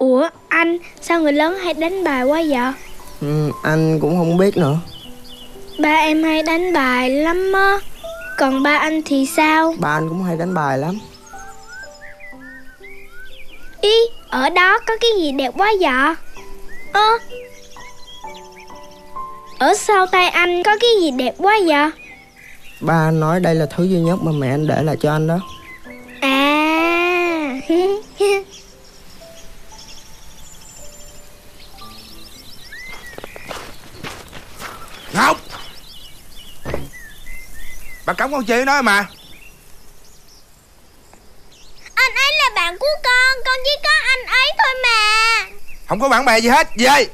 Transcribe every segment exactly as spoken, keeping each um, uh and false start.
Ủa anh, sao người lớn hay đánh bài quá vậy? Ừ, anh cũng không biết nữa. Ba em hay đánh bài lắm á. Còn ba anh thì sao? Ba anh cũng hay đánh bài lắm. Ý, ở đó có cái gì đẹp quá vậy? Ơ, ở sau tay anh có cái gì đẹp quá vậy? Ba anh nói đây là thứ duy nhất mà mẹ anh để lại cho anh đó. À. Ngọc, bà cấm con chơi với nó mà. Anh ấy là bạn của con, con chỉ có anh ấy thôi mà. Không có bạn bè gì hết, về.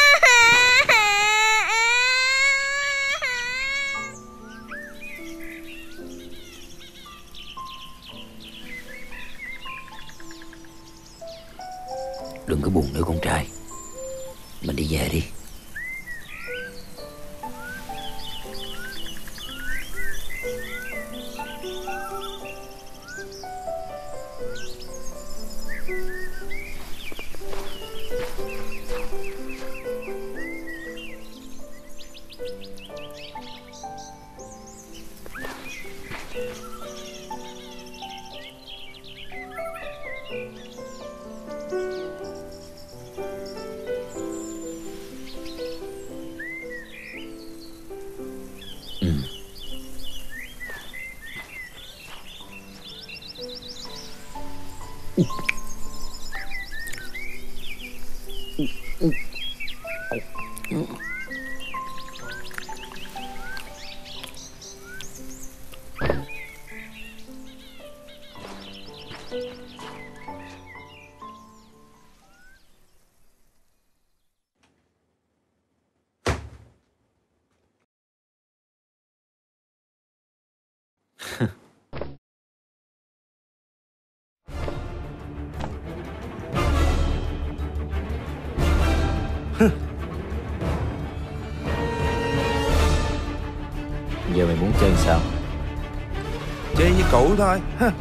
Đừng có buồn nữa con trai. Mình đi về đi. Giờ mày muốn chơi sao? Chơi như cũ thôi.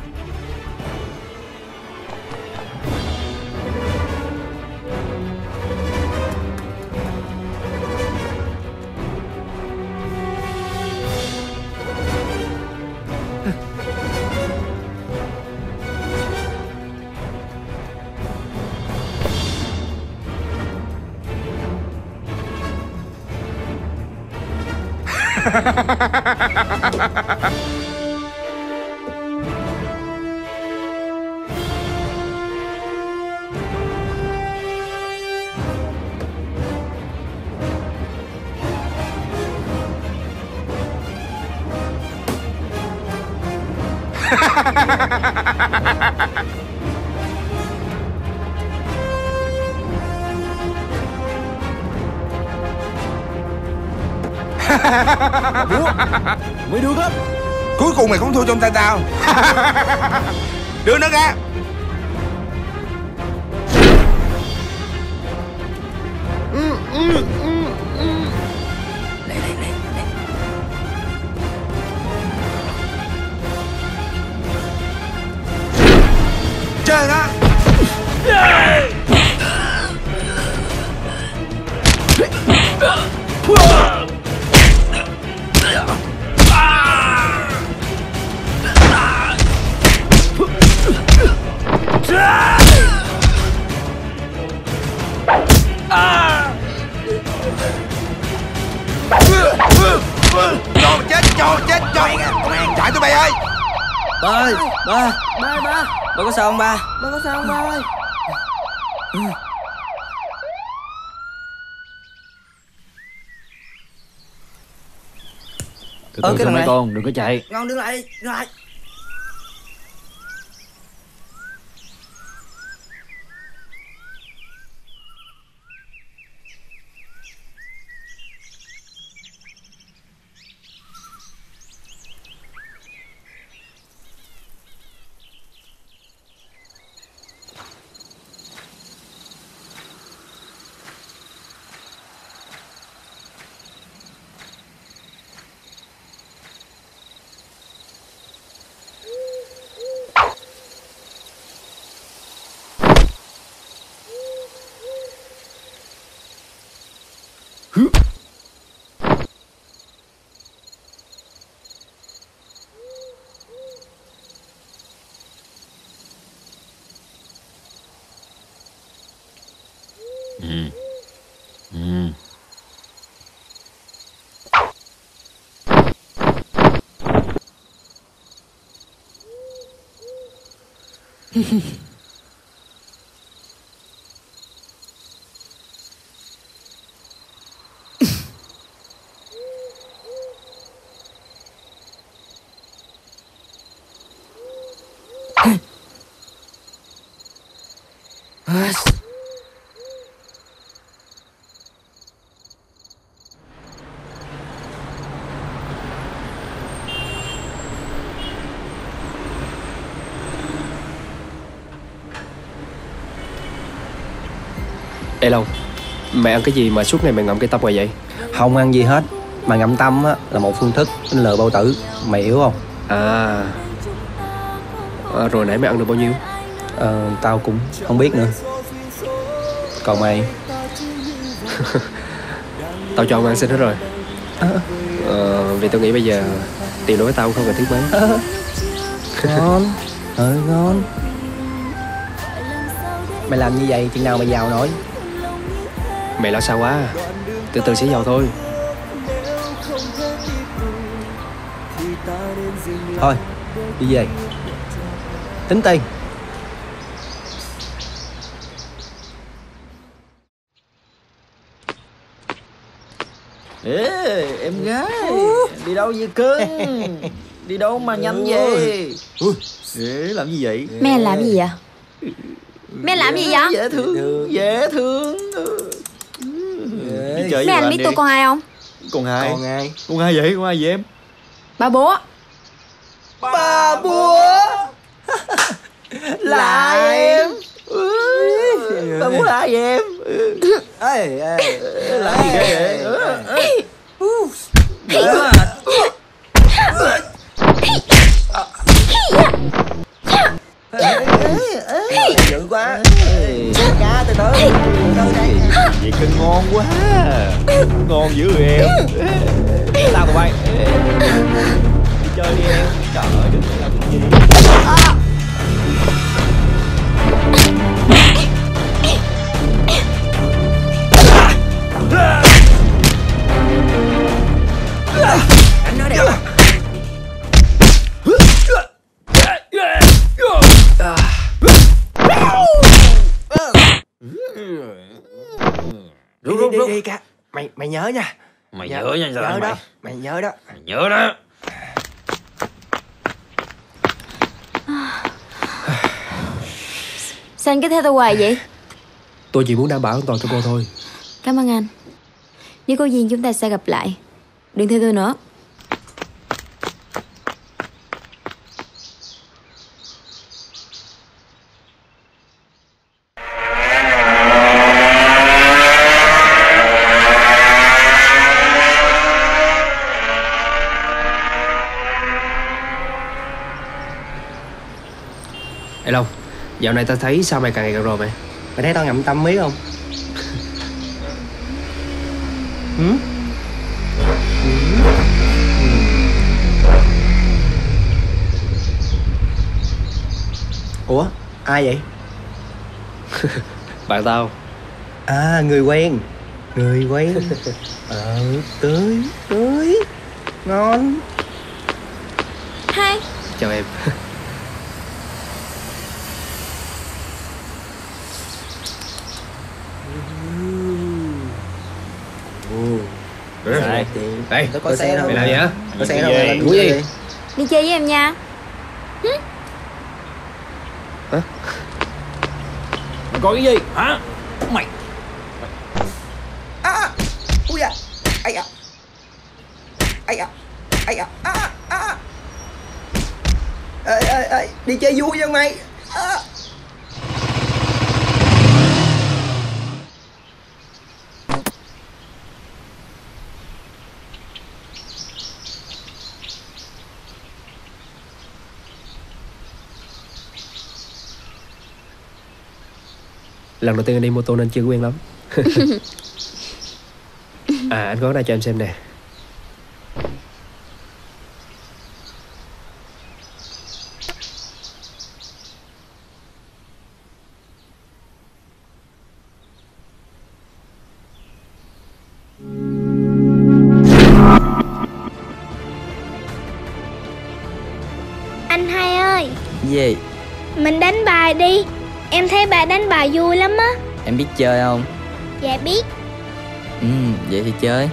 Mới được lắm. Cuối cùng mày cũng thua trong tay tao. Đưa nó ra. Này này này này. Chơi nó. Cho chết, cho chết, cho chạy tụi bay ơi. Ba ơi, ba. Ba, ba. Ba có sao không ba? Ba có sao không ba ơi? Từ từ thôi mấy con, đừng có chạy. Ngon, đứng lại đi, đứng lại. Ừ. Ừ. Ê Long, mày ăn cái gì mà suốt ngày mày ngậm cây tăm ngoài vậy? Không ăn gì hết. Mà ngậm tăm á là một phương thức in lờ bao tử. Mày hiểu không? À, à rồi nãy mày ăn được bao nhiêu? Ờ, tao cũng không biết nữa. Còn mày? Tao cho ông ăn xin hết rồi. À. Ờ, vì tao nghĩ bây giờ tiền đối với tao cũng không cần thiết mấy. À. Ngon. Ờ, ngon. Mày làm như vậy chừng nào mày giàu nổi? Mày lo sao quá, từ từ sẽ giàu thôi. Thôi, đi về. Tính tiền. Ê, em gái, đi đâu vậy cưng? Đi đâu mà nhanh vậy? Ê, làm gì vậy? Mẹ làm gì vậy? Mẹ làm gì vậy? Dễ thương, dễ thương. Đi chơi Mẹ với anh bạn biết đi. tôi con ai không? Con hai. Còn ai? Con hai vậy? Con hai vậy em? Ba bố. Bà búa. Là em. Bà búa là ai vậy em? Ê, ê, Làm gì ghê vậy? dữ quá. Cá từ từ. Từ đây. Vậy cưng ngon quá. Ngon dữ rồi em. Tao tụi bay. Đi chơi đi em. Trời ơi, đừng làm cái gì. Anh nói đẹp. Rút rút rút. Đi cả. Mày mày nhớ nha. Mày nhớ nha Nhớ mày. đó. Mày nhớ đó. Mày nhớ đó. Sao anh cứ theo tôi hoài vậy? Tôi chỉ muốn đảm bảo an toàn cho cô thôi. Cảm ơn anh. Nếu có duyên chúng ta sẽ gặp lại. Đừng theo tôi nữa. Ê Long, dạo này tao thấy sao mày càng ngày càng rồi mày? Mày thấy tao ngậm tăm miết không? Hử? Ủa? Ai vậy? Bạn tao. À, người quen. Người quen. Ờ, tới, tới. Ngon. Hai. Chào em. Đây, Đây, tôi có xe thôi. mày làm gì hả? Có xe đâu, mày làm Muốn gì? gì? Đi chơi với em nha. Mày coi cái gì? Hả? Mày. À, ui da. Ai da. Ai da. Ai da. À, à. Ê, ê, ê, đi chơi vui với mày. À. Lần đầu tiên anh đi mô tô nên chưa quen lắm. À, anh có cái này cho em xem nè. Gì? Mình đánh bài đi. Em thấy bà đánh bài vui lắm á. Em biết chơi không? Dạ biết. Ừ, vậy thì chơi.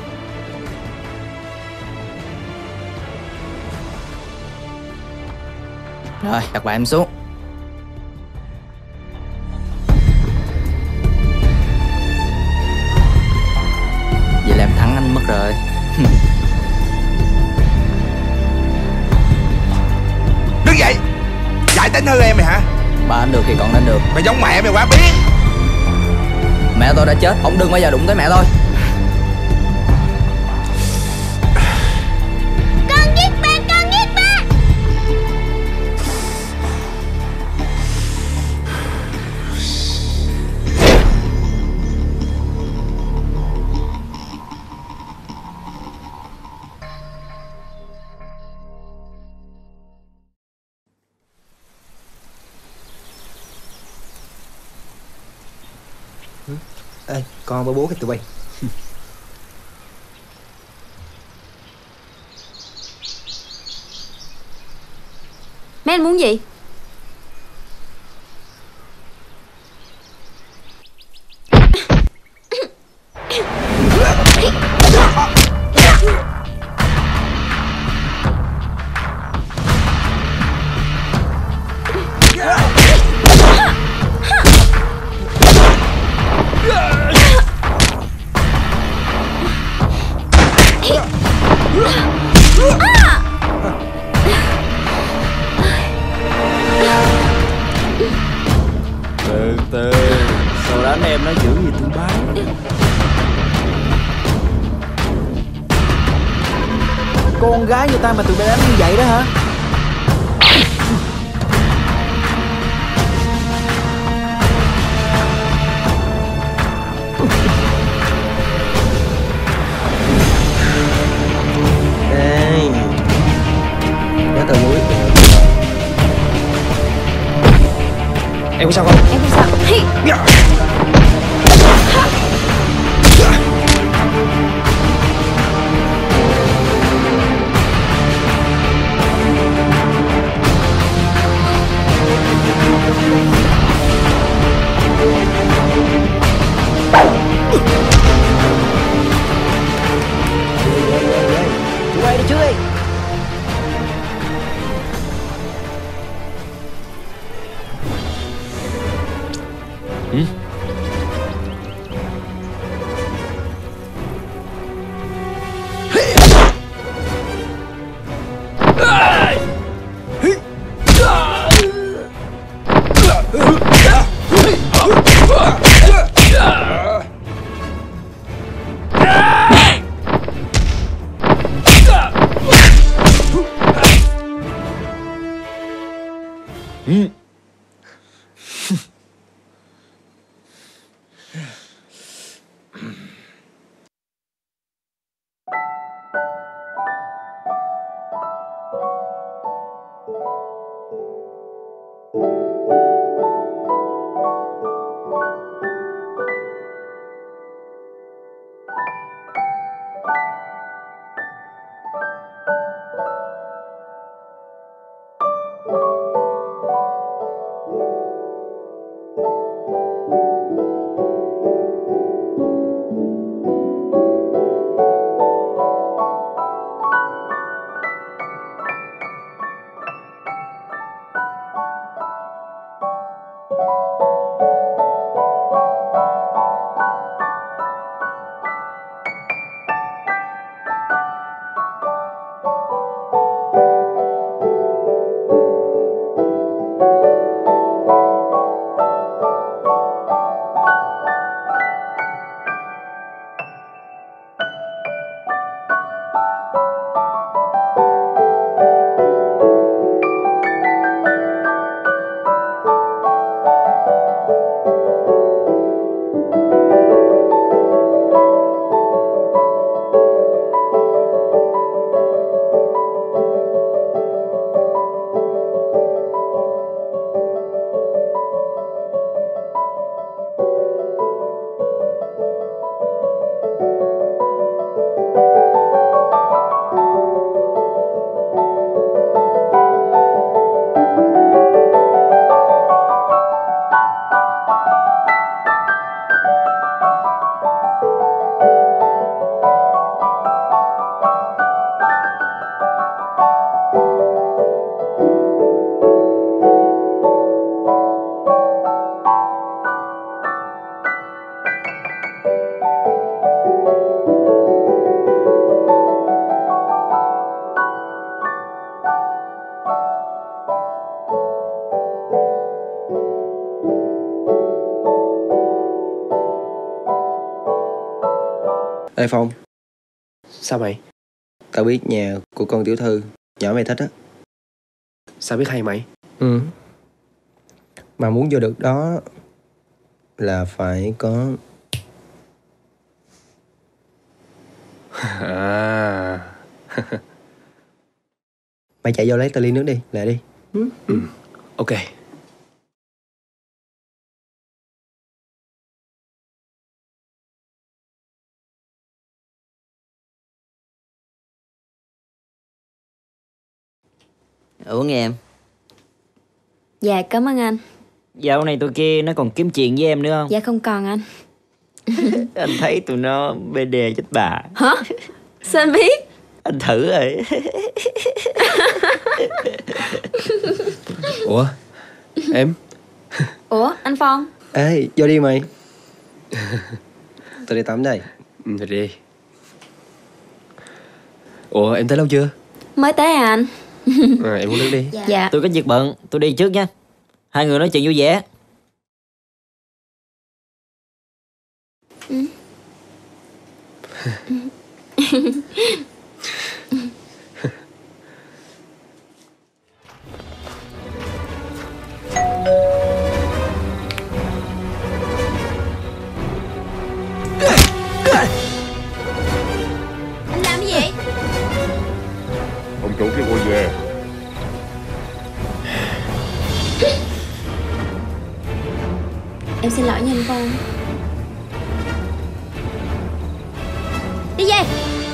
Rồi, đặt bài em xuống. Vậy là em thắng anh mất rồi. Đứng dậy. Giải tính hơn em mày hả? Ba đánh được thì còn đánh được. Mày giống mẹ mày quá biết. Mẹ tôi đã chết, ông đừng bao giờ đụng tới mẹ tôi. Con giết ba, con giết ba. Ê, con ba bố cái tụi bay. Mấy anh muốn gì? Từ từ. Sao đánh em nó dữ gì tụi ba? Con gái người ta mà tụi bay đánh như vậy đó hả? Ê, nhớ tờ mũi. Em có sao không? Em không sao. Hi. Tụi bay đi trước đi. Ừ. Ê Phong, Sao mày? tao biết nhà của con tiểu thư, nhỏ mày thích á. Sao biết hay mày? Ừ. Mà muốn vô được đó là phải có... À. Mày chạy vô lấy tao ly nước đi, lại đi. Ừ. Ok. Uống nghe em. Dạ cảm ơn anh. Dạo này tụi kia nó còn kiếm chuyện với em nữa không? Dạ không còn anh. Anh thấy tụi nó bê đê chết bà. Hả? Sao anh biết? Anh thử rồi. Ủa? Em? Ủa anh Phong? Ê, vô đi mày. Tao đi tắm đây. Ừ, thôi đi. Ủa em tới lâu chưa? Mới tới à anh? À, em uống nước đi. Dạ, dạ. Tôi có việc bận, tôi đi trước nha. Hai người nói chuyện vui vẻ. Ừ. Anh làm cái gì? Ông chủ kêu cô về. Em xin lỗi nha anh Phong. Đi về.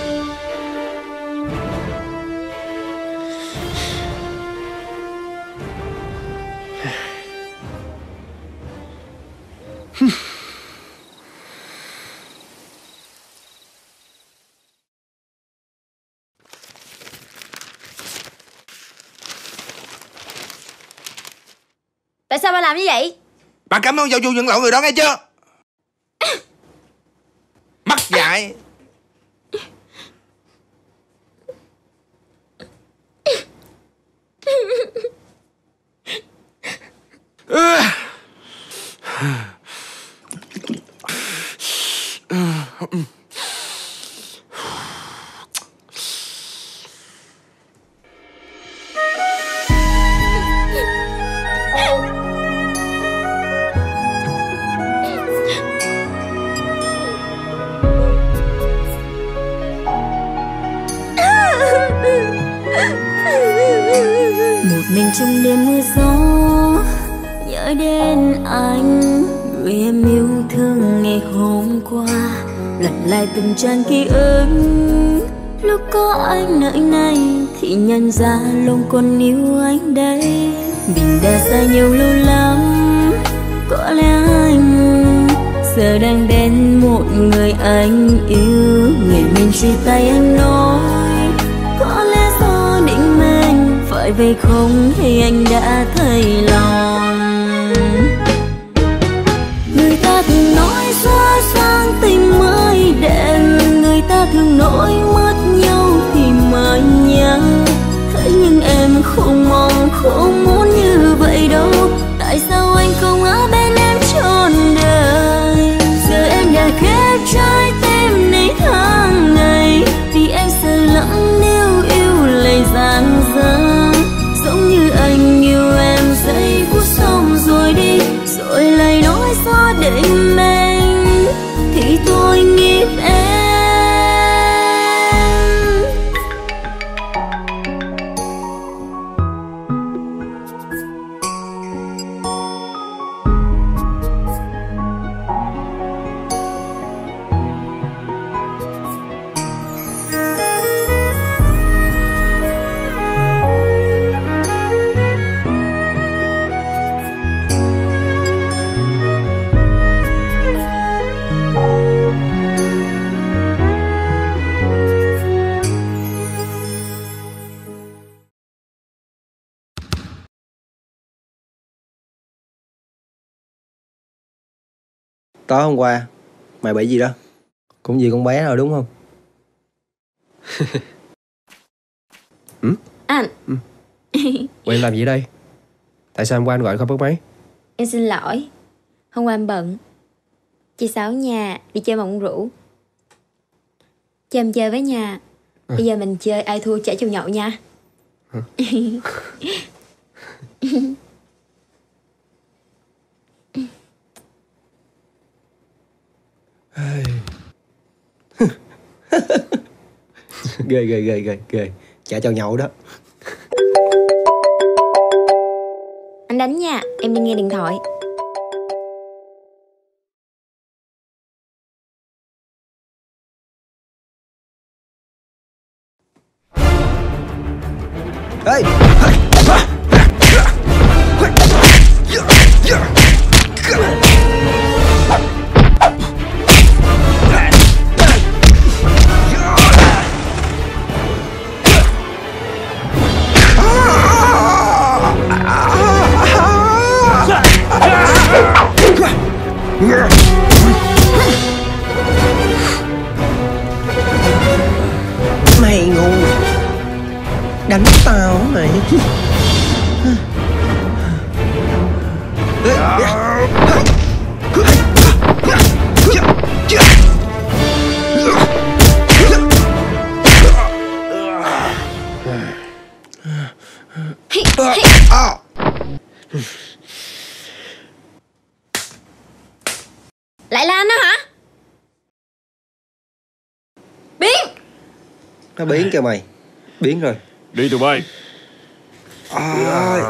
Tại sao ba làm như vậy? Bà cảm ơn giáo du nhận lỗi người đó nghe chưa? Mắc dại. Một mình trong đêm mưa gió nhớ đến anh, người em yêu thương ngày hôm qua, lật lại từng trang ký ức. Lúc có anh nơi này thì nhận ra lòng còn yêu anh đây. Mình đã xa nhau lâu lắm, có lẽ anh giờ đang bên một người anh yêu. Người mình chia tay anh nói có lẽ do định mình phải về không thì anh đã thấy lòng. Người ta thường nói xa sang tình mới đẹp, người ta thường nói mất nhau thì mới nhớ. Thế nhưng em không mong không muốn như vậy đâu. Tại sao anh không ở bên em trọn đời? Giờ em đã khép trái tim này tháng ngày, vì em sợ lắm nếu yêu lại giang dở. Giống như anh yêu em giây phút xong rồi đi, rồi lại nói xa định mình thì tôi nghiệp em. Tối hôm qua mày bị gì đó? Cũng vì con bé rồi đúng không? Ừ? Anh. Ừ. Ủa em làm gì ở đây? Tại sao hôm qua anh gọi không bắt máy? Em xin lỗi, hôm qua em bận. Chị Sáu nhà đi chơi mà uống rượu. Cho em chơi với nha. Bây giờ mình chơi ai thua trả chầu nhậu nha. Ghê ghê ghê ghê ghê. Trả chầu nhậu đó. Anh đánh nha, em đi nghe điện thoại. Ê! Mày ngu, đánh tao mày. Lại là anh đó hả? Biến. Nó biến kìa mày. Biến rồi. Đi tụi bay. À,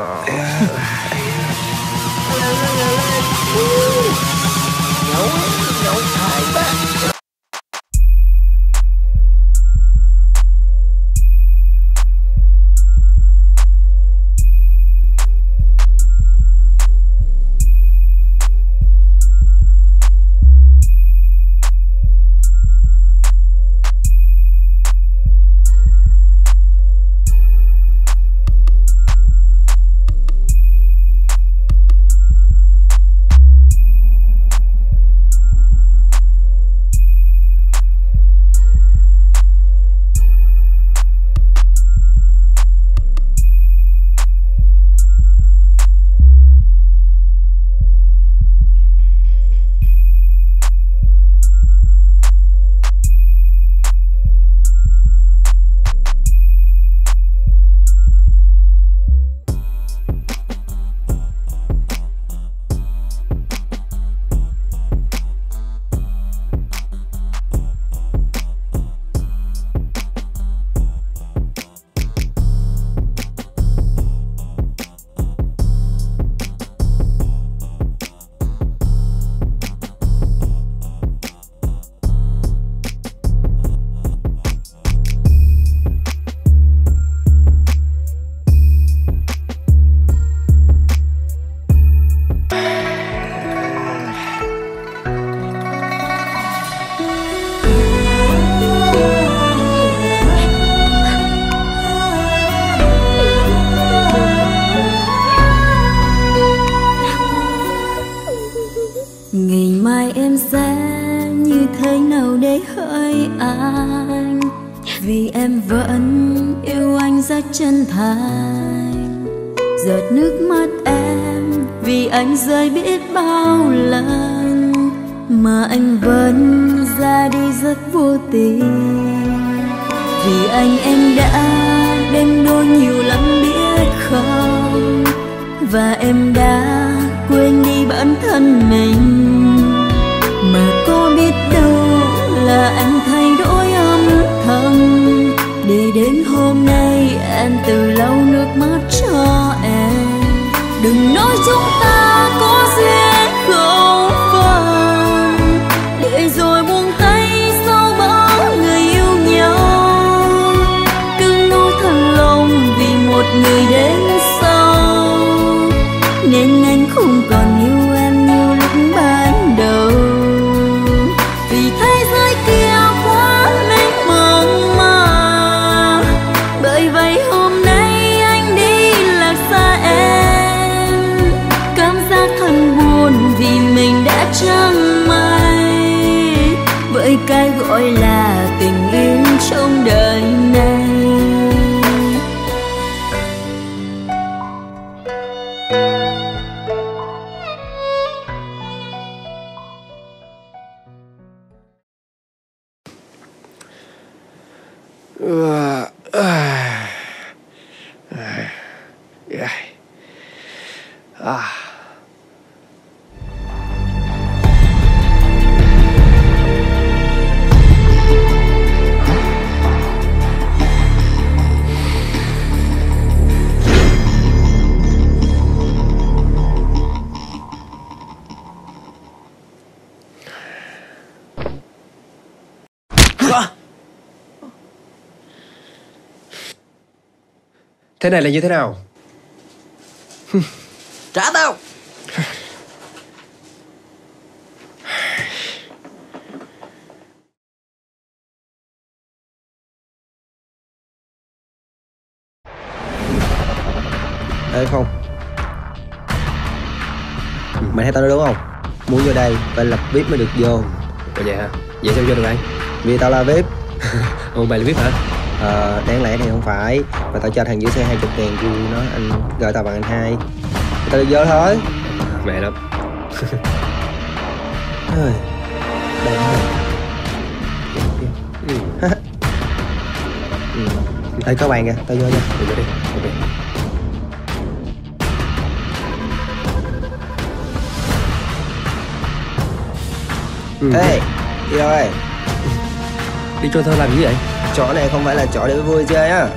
Ngày mai em sẽ như thế nào để hỡi anh, vì em vẫn yêu anh rất chân thành. Giọt nước mắt em vì anh rơi biết bao lần, mà anh vẫn ra đi rất vô tình. Vì anh em đã đánh đôi nhiều lắm biết không, và em đã quên đi bản thân mình. Mà có biết đâu là anh thay đổi âm thầm, để đến hôm nay em từ lau nước mắt cho em. Đừng nói chúng ta có duyên không phận, để rồi buông tay sau bao người yêu nhau. Đừng nói thật lòng vì một người đến sau, nên anh không còn yêu em như lúc ban đầu. Vì thế giới kia quá mênh mông mà, bởi vậy hôm nay anh đi lạc xa em. Cảm giác thật buồn vì mình đã chẳng may với cái gọi là tình yêu trong đời này. À. Thế này là như thế nào? Trả tao. Ê không, mày thấy tao nói đúng không? Muốn vô đây phải lập vê i pê mới được vô. Ủa vậy hả? Vậy sao vô được anh? Vì tao là vê i pê. Ủa mày là vê i pê hả? Ờ, đáng lẽ thì không phải. Mà tao cho thằng giữ xe hai chục ngàn vui nó, anh gọi tao bằng anh hai. Tao được vô thôi. Mẹ lắm. Ơi, đây rồi. Ừ. Ừ. Ê, có bàn kìa, tao vô nha. Vô đi, ok. Ừ. Ê, đi rồi. Đi cho thơ làm gì vậy? Chỗ này không phải là chỗ để vui chơi á.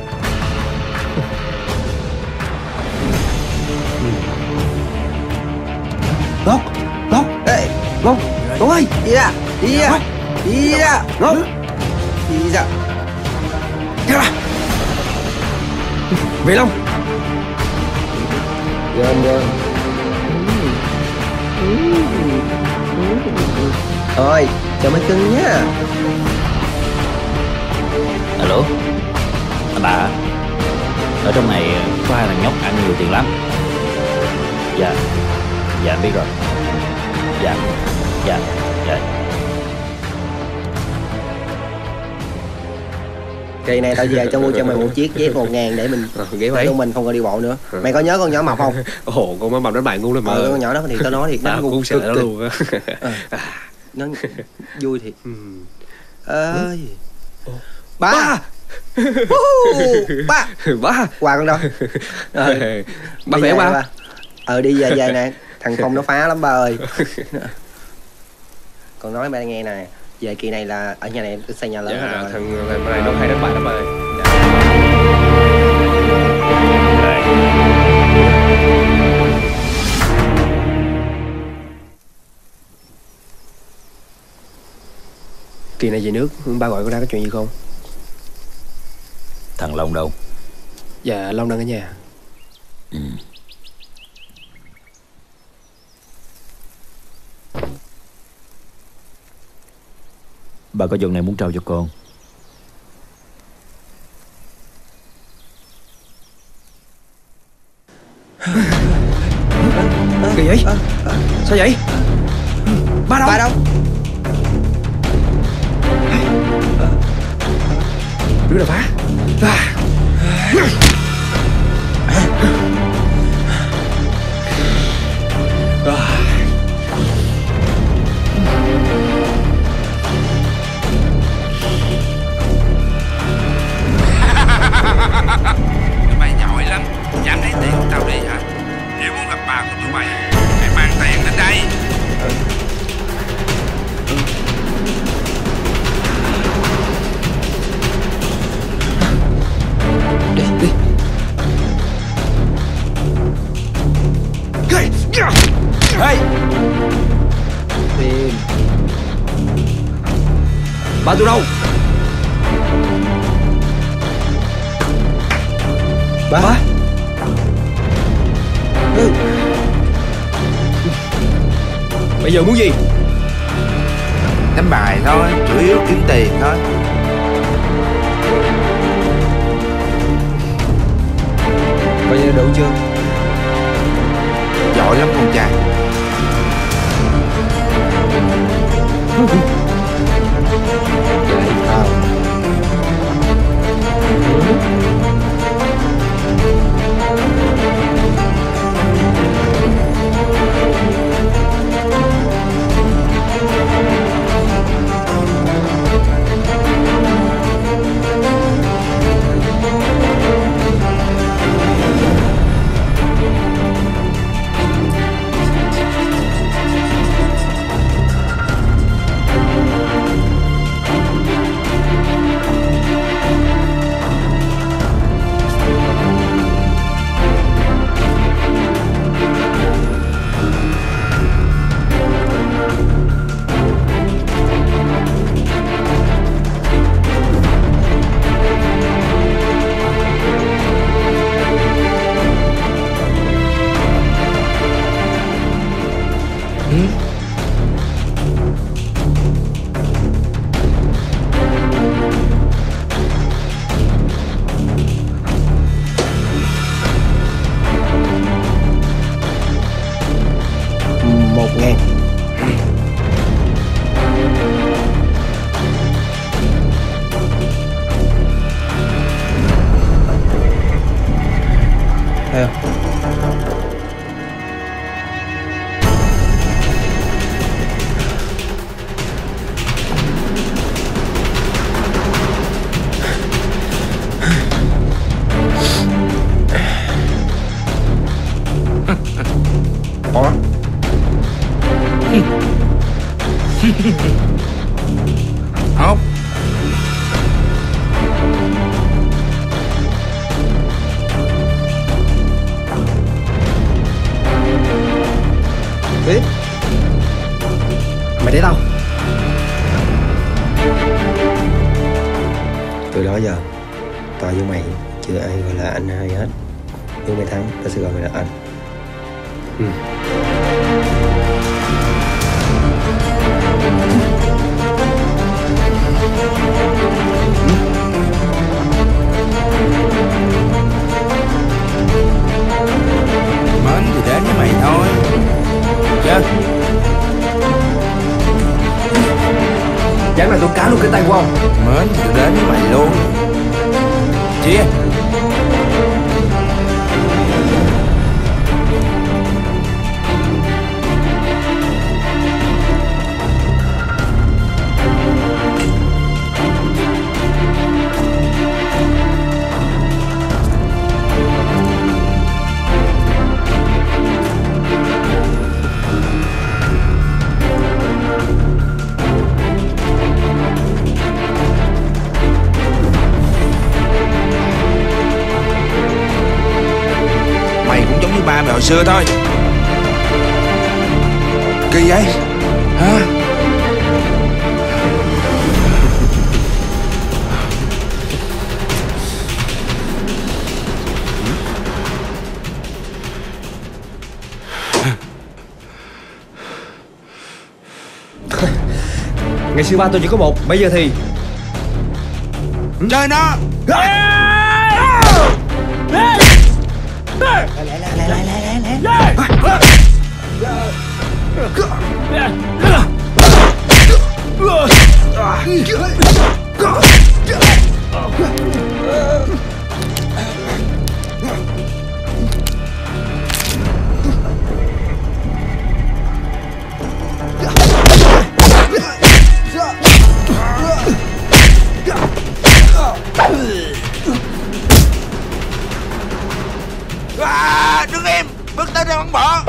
Ngốc, Ngốc. Ê, Ngốc, Ngốc ơi. đi ra, đi ra, đi ra. Ngốc, đi ra. theo ra. Về Long. Gom gom. Thôi, cho mấy cưng nhá. Alo, anh bà, ở trong này có hai thằng nhóc ăn nhiều tiền lắm. Dạ, dạ anh biết rồi. Dạ, dạ, dạ. Kỳ này tao về tao mua cho mày một chiếc dép một ngàn để mình Ờ, ghế mấy? tụi mình không có đi bộ nữa. Mày có nhớ con nhỏ mập không? Ồ, con má mập đánh bạn ngu lắm mà. Ờ, con nhỏ đó thì tao nói thiệt nó À, ngu cũng sợ nó cực. luôn á. Ờ, nó vui thiệt. Ừ. Ơi, ba, Ba. ba, Ba. quà con đâu? Ờ, Ba đi khỏe về ba. ba. Ờ, đi về về nè, thằng Phong nó phá lắm ba ơi. Còn nói ba nghe nè, về kỳ này là ở nhà này em xây nhà lớn Dạ, rồi. thằng thằng này nó hay đánh bạn lắm ơi. Kỳ này về nước, ba gọi con ra có chuyện gì không? Thằng Long đâu? Dạ, Long đang ở nhà. Ừ. Bà có chuyện này muốn trao cho con. Kỳ vậy? Sao vậy? Ba đâu? Ba đâu? Đứa nào phá? À. Tụi mày giỏi lắm, dám lấy tiền của tao đi hả? Nếu muốn gặp bà của tụi mày, hãy mang tiền đến đây. Đi, đi. Hey! Tiền. Ba tôi đâu? Ba. Ba. Ừ. Bây giờ muốn gì? Đánh bài thôi, chủ yếu kiếm tiền thôi. Coi như đủ chưa? Giỏi lắm con trai. Vậy tao. Hốt. Tuyết, mày để tao. Từ đó giờ tao với mày chưa ai gọi là anh hai hết. Nếu mày thắng, tao sẽ gọi mày là anh. Ừ. Mến thì đến với mày thôi. Chứ Dám là tôi cá luôn cái tay của ông. mến thì đến với mày luôn. Chia. Ba mày hồi xưa thôi. Kỳ vậy hả? Ngày xưa ba tôi chỉ có một, bây giờ thì chơi nó. À, đứng im, bước tới đây bắn bỏ.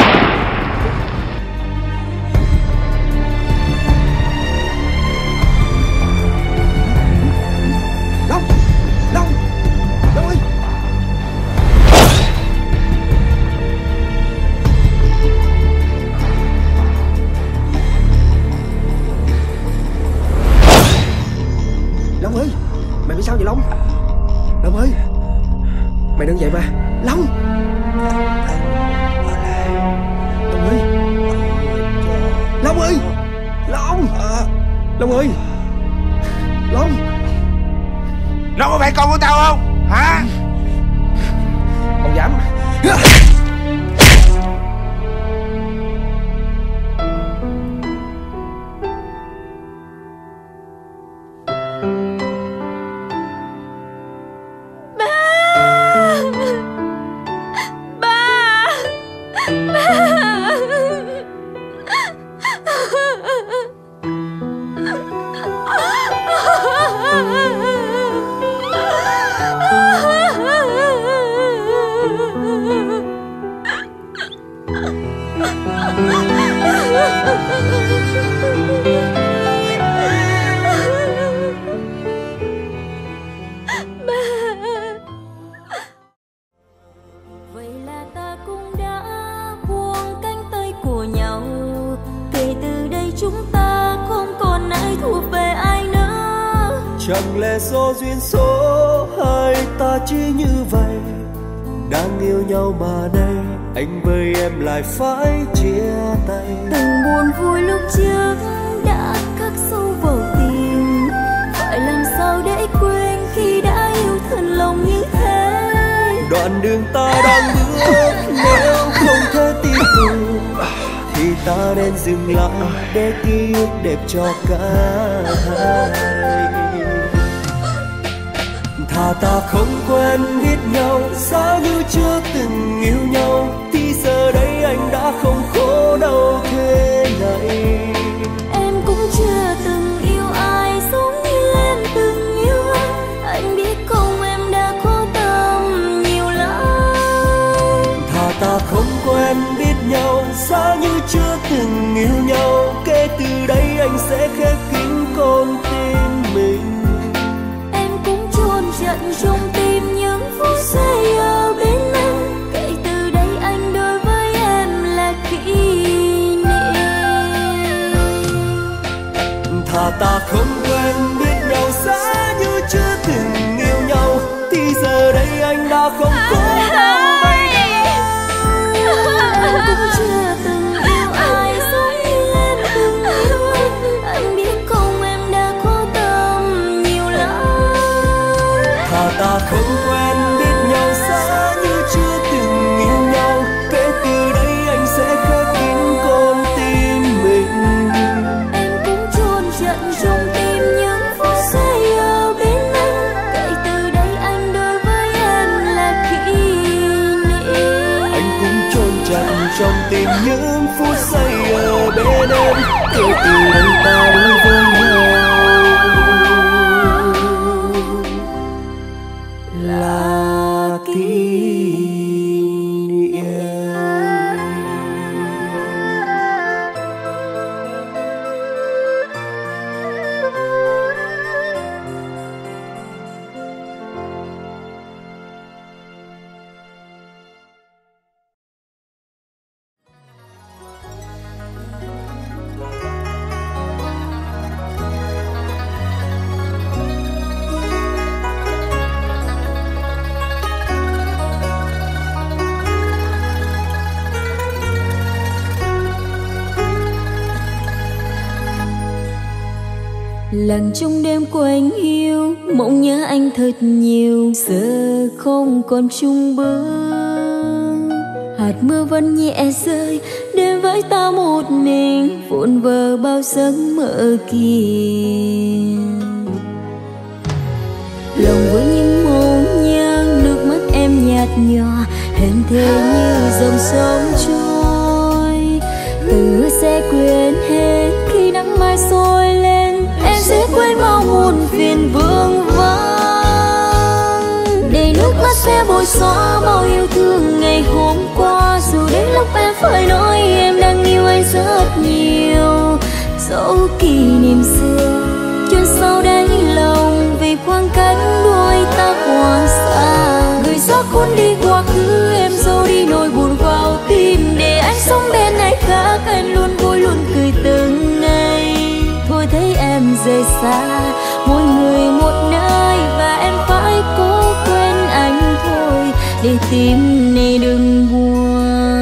Long, Long, Long ơi. Long ơi, mày bị sao vậy Long? Long ơi, mày đừng vậy mà. Long, Long ơi, Long ơi, Long, Long ơi, Long, Nó có phải con của tao không? Hả? ông dám? Vậy là ta cũng đã buông cánh tay của nhau. Kể từ đây chúng ta không còn ai thuộc về ai nữa. Chẳng lẽ do duyên số hai ta chỉ như vậy. Đang yêu nhau mà đây anh với em lại phải chia tay. Từng buồn vui lúc trước đã khắc sâu vào tim. Phải làm sao để quên khi đã yêu thật lòng như thế. Đoạn đường ta đang bước nếu không thể tiếp tục thì ta nên dừng lại để ký ức đẹp cho cả hai. Thà ta không quen biết nhau, giá như chưa từng yêu nhau, thì giờ đây anh đã không khổ đau thế này. Em cũng chưa từng yêu ai giống như em từng yêu anh. Anh biết không, em đã khó tâm nhiều lắm. Thà ta không quen biết nhau, giá như chưa từng yêu nhau, kể từ đây ta không quen biết nhau giá như chưa từng yêu nhau, thì giờ đây anh đã không có đâu vậy đâu. Anh cũng chưa từng yêu ai giống như em từng yêu anh. Anh biết không, em đã có tâm nhiều lắm. Thà ta không quen biết nhau giá như chưa từng yêu nhau, kể từ đây anh sẽ khép kín con tim mình. Em cũng chôn trận trong tim những phút giây ở bên anh. Kể từ đây anh đối với em là kỷ niệm. Anh cũng chôn chặt trong tim những phút giây ở bên em. Kể từ đây ta đối với nhau là kỷ niệm. Lặng trong đêm của anh yêu, mộng nhớ anh thật nhiều. Giờ không còn chung bước, hạt mưa vẫn nhẹ rơi, đêm với ta một mình vụn vỡ bao giấc mơ kia. Lòng với những mong nhang, nước mắt em nhạt nhòa, hẹn thề như dòng sông trôi. Từ sẽ quên hết khi nắng mai soi lên, em sẽ quên mau muôn phiền vương vấn. Để nước mắt sẽ bôi xóa bao yêu thương ngày hôm qua. Dù đến lúc em phải nói em đang yêu anh rất nhiều, dẫu kỷ niệm xưa chôn sâu đáy lòng vì khoảng cách đôi ta quá xa. Người gió cuốn đi quá khứ, em giấu đi nỗi buồn vào tim. Để anh sống bên ai khác, anh luôn vui luôn cười từng ngày. Thôi thấy em rời xa, mỗi người một nơi, và em phải cố quên anh thôi, để tim này đừng buồn.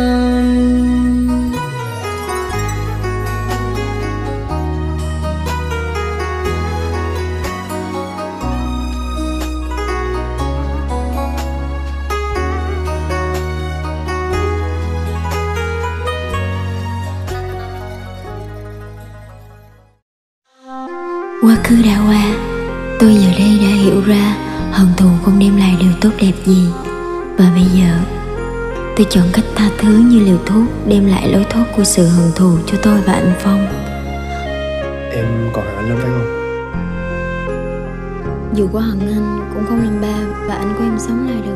Quá khứ đã qua, tôi giờ đây đã hiểu ra hận thù không đem lại điều tốt đẹp gì. Và bây giờ tôi chọn cách tha thứ như liều thuốc đem lại lối thoát của sự hận thù cho tôi và anh Phong. Em còn hận anh lắm phải không? Dù có hận anh cũng không làm ba và anh của em sống lại được.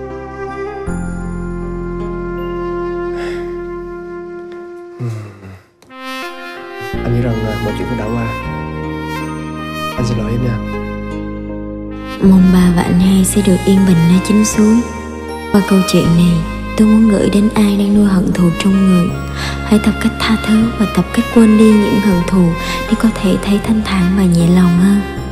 Anh nghĩ rằng mọi chuyện cũng đã qua. Anh xin lỗi em nha. Mong ba và anh hai sẽ được yên bình nơi chính suối. Qua câu chuyện này, tôi muốn gửi đến ai đang nuôi hận thù trong người: hãy tập cách tha thứ và tập cách quên đi những hận thù để có thể thấy thanh thản và nhẹ lòng hơn.